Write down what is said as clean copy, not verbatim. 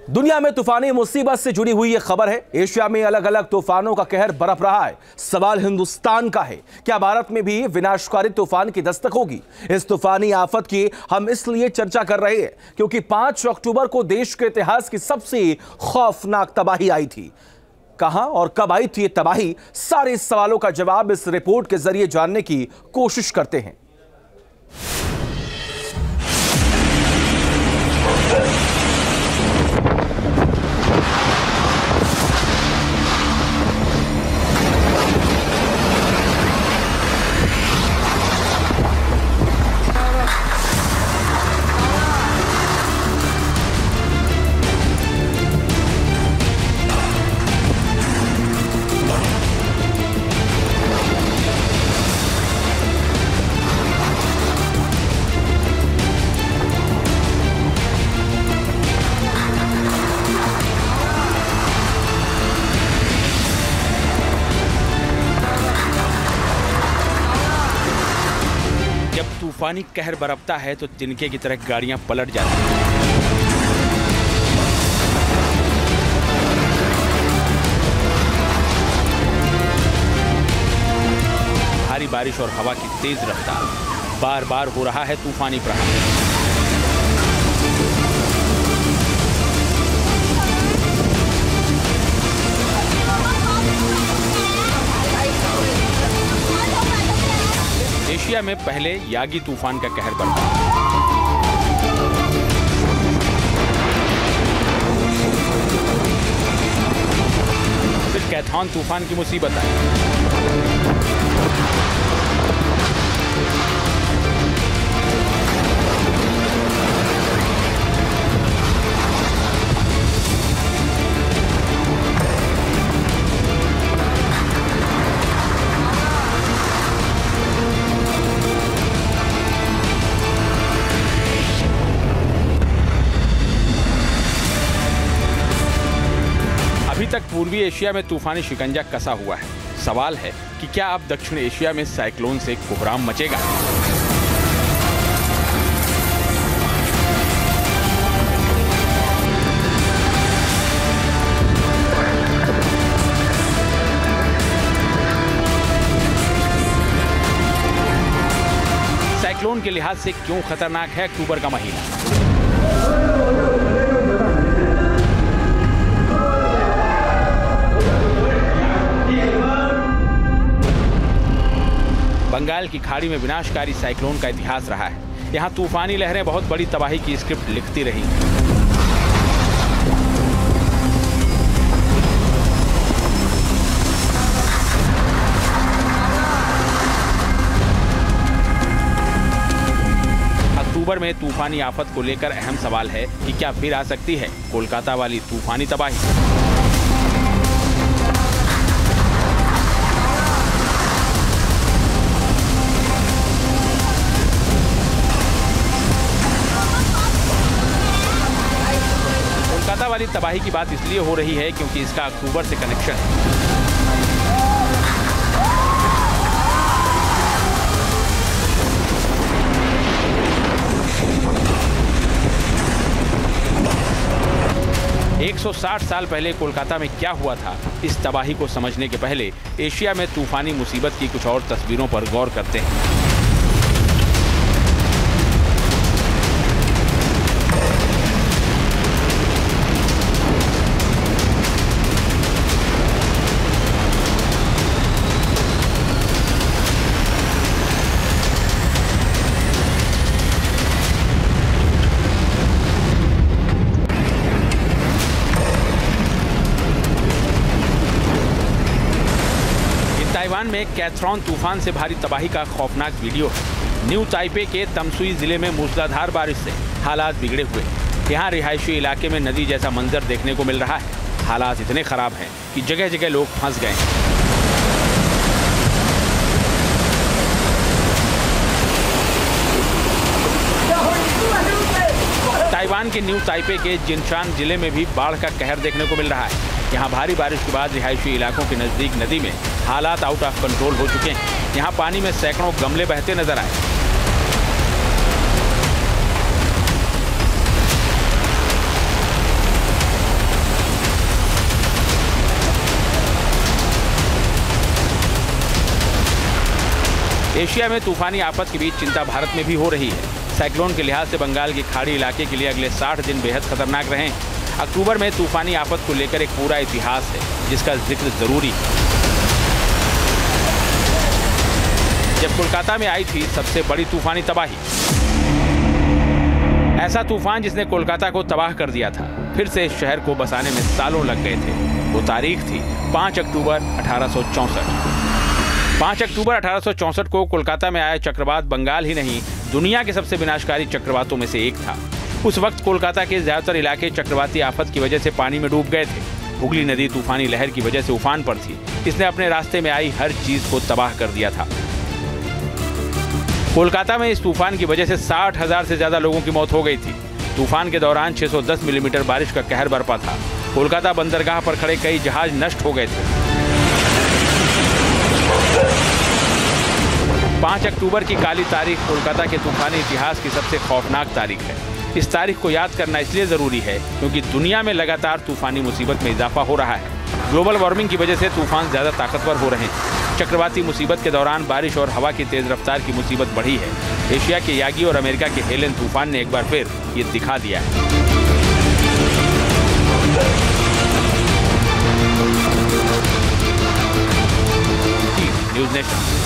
दुनिया में तूफानी मुसीबत से जुड़ी हुई ये खबर है। एशिया में अलग अलग तूफानों का कहर बरप रहा है। सवाल हिंदुस्तान का है, क्या भारत में भी विनाशकारी तूफान की दस्तक होगी? इस तूफानी आफत की हम इसलिए चर्चा कर रहे हैं क्योंकि 5 अक्टूबर को देश के इतिहास की सबसे खौफनाक तबाही आई थी। कहां और कब आई थी ये तबाही? सारे सवालों का जवाब इस रिपोर्ट के जरिए जानने की कोशिश करते हैं। तूफानी कहर बरपता है तो तिनके की तरह गाड़ियां पलट जाती हैं। भारी बारिश और हवा की तेज रफ्तार, बार बार हो रहा है तूफानी प्रहार। एशिया में पहले यागी तूफान का कहर बरपा, फिर कैथॉन तूफान की मुसीबत आई। अभी तक पूर्वी एशिया में तूफानी शिकंजा कसा हुआ है। सवाल है कि क्या अब दक्षिण एशिया में साइक्लोन से कोहराम मचेगा? साइक्लोन के लिहाज से क्यों खतरनाक है अक्टूबर का महीना? बंगाल की खाड़ी में विनाशकारी साइक्लोन का इतिहास रहा है। यहां तूफानी लहरें बहुत बड़ी तबाही की स्क्रिप्ट लिखती रही। अक्टूबर में तूफानी आफत को लेकर अहम सवाल है कि क्या फिर आ सकती है कोलकाता वाली तूफानी तबाही? कोलकाता वाली तबाही की बात इसलिए हो रही है क्योंकि इसका अक्टूबर से कनेक्शन है। एक 160 साल पहले कोलकाता में क्या हुआ था, इस तबाही को समझने के पहले एशिया में तूफानी मुसीबत की कुछ और तस्वीरों पर गौर करते हैं। ताइवान में कैथॉन तूफान से भारी तबाही का खौफनाक वीडियो है। न्यू ताइपे के तमसुई जिले में मूसलाधार बारिश से हालात बिगड़े हुए। यहाँ रिहायशी इलाके में नदी जैसा मंजर देखने को मिल रहा है। हालात इतने खराब हैं कि जगह जगह लोग फंस गए हैं। ताइवान के न्यू ताइपे के जिनचान जिले में भी बाढ़ का कहर देखने को मिल रहा है। यहाँ भारी बारिश के बाद रिहायशी इलाकों के नजदीक नदी में हालात आउट ऑफ कंट्रोल हो चुके हैं। यहाँ पानी में सैकड़ों गमले बहते नजर आए। एशिया में तूफानी आफत के बीच चिंता भारत में भी हो रही है। साइक्लोन के लिहाज से बंगाल की खाड़ी इलाके के लिए अगले 60 दिन बेहद खतरनाक रहे हैं। अक्टूबर में तूफानी आफत को लेकर एक पूरा इतिहास है जिसका जिक्र जरूरी है। जब कोलकाता में आई थी सबसे बड़ी तूफानी तबाही, ऐसा तूफान जिसने कोलकाता को तबाह कर दिया था, फिर से इस शहर को बसाने में सालों लग गए थे। वो तारीख थी 5 अक्टूबर 1864। 5 अक्टूबर 1864 को कोलकाता में आया चक्रवात बंगाल ही नहीं, दुनिया के सबसे विनाशकारी चक्रवातों में से एक था। उस वक्त कोलकाता के ज्यादातर इलाके चक्रवाती आफत की वजह से पानी में डूब गए थे। हुगली नदी तूफानी लहर की वजह से उफान पर थी। इसने अपने रास्ते में आई हर चीज को तबाह कर दिया था। कोलकाता में इस तूफान की वजह से 60,000 से ज्यादा लोगों की मौत हो गई थी। तूफान के दौरान 610 मिलीमीटर बारिश का कहर बरपा था। कोलकाता बंदरगाह पर खड़े कई जहाज नष्ट हो गए थे। 5 अक्टूबर की काली तारीख कोलकाता के तूफानी इतिहास की सबसे खौफनाक तारीख है। इस तारीख को याद करना इसलिए जरूरी है क्योंकि दुनिया में लगातार तूफानी मुसीबत में इजाफा हो रहा है। ग्लोबल वार्मिंग की वजह से तूफान ज्यादा ताकतवर हो रहे हैं। चक्रवाती मुसीबत के दौरान बारिश और हवा की तेज रफ्तार की मुसीबत बढ़ी है। एशिया के यागी और अमेरिका के हेलेन तूफान ने एक बार फिर ये दिखा दिया है। News nation.